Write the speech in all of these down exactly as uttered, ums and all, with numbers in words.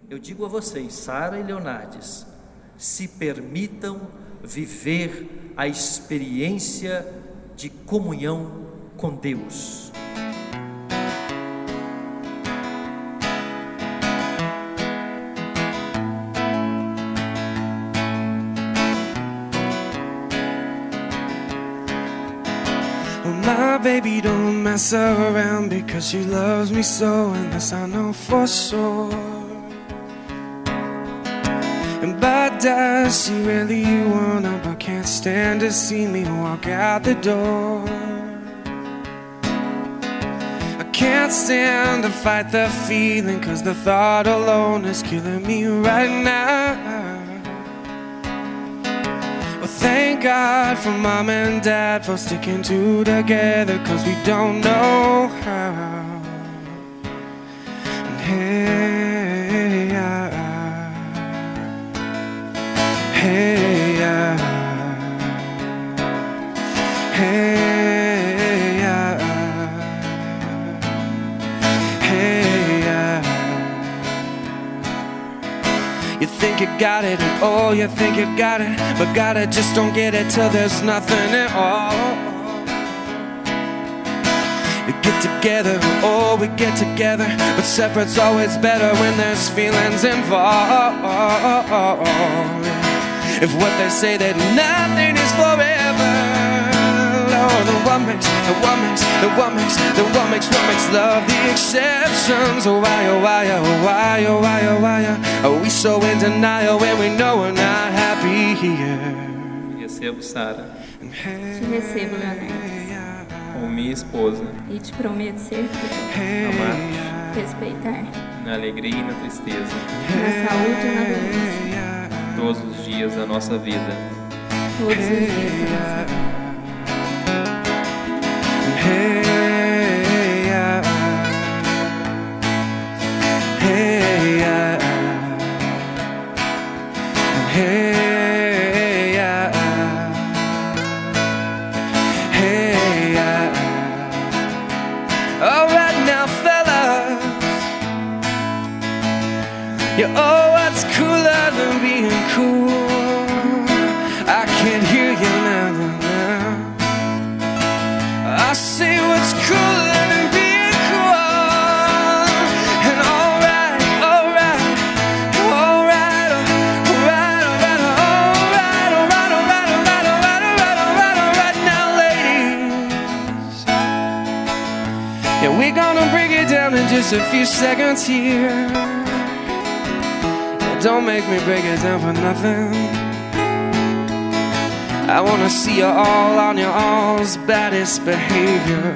eu digo a vocês, Sara e Leonardes, se permitam viver a experiência de comunhão com Deus. My baby don't mess around because she loves me so, and this I know for sure. And but does she really wanna, but can't stand to see me walk out the door. I can't stand to fight the feeling, cause the thought alone is killing me right now. Thank God for Mom and Dad for sticking two together, cause we don't know how. And hey, uh, hey, uh, hey, uh, hey, uh. You think you got it, and oh, you think you got it, but got it, just don't get it till there's nothing at all. You get together, oh, we get together, but separate's always better when there's feelings involved. If what they say that nothing is forever, oh, then what makes, then what makes, then what makes, then what makes, what makes love the exceptions? Oh, why, oh, why, oh, why, oh, why, oh, why, are we so in denial when we know we're not happy here? Recebo Sara. Te recebo, Leonardes, como minha esposa, e te prometo ser fiel, amar, respeitar, na alegria e na tristeza, na saúde e na doença, todos os dias da nossa vida. todos os dias da nossa vida. Hey, uh, hey, uh, hey, uh, hey, uh. All right now, fellas, you oh, what's cooler than being cool? I can't hear you now, now, now. I say what's cooler than being cool. And alright, alright, alright, alright, alright, alright, alright, alright, alright, alright, alright, alright, alright now, ladies. Yeah, we're gonna break it down in just a few seconds here. Yeah, don't make me break it down for nothing. I wanna see you all on your all's baddest behavior.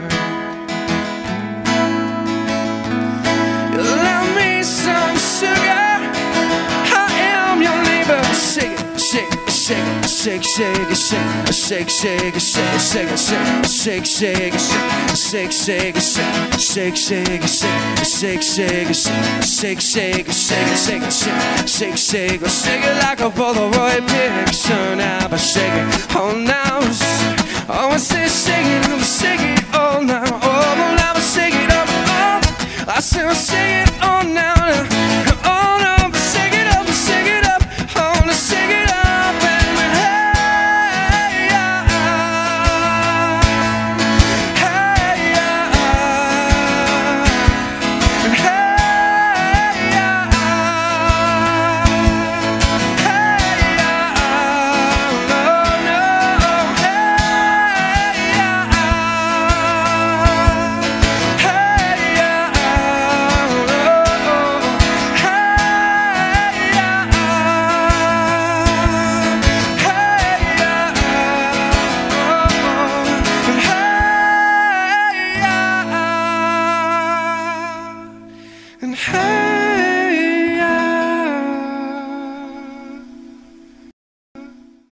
You love me some sugar, I am your neighbor. Shake it, shake it, shake it, shake, shake it, shake, shake, shake it, shake, shake it, shake, shake, shake it, shake, shake it, shake, shake it, shake, shake, shake it, shake, shake it, shake it, shake it, shake, shake it, shake it like a Polaroid picture now, but shake it all now. Oh, I say shake it, I'm shaking it all now. Oh, now I shake it up, oh, I say shake it all now.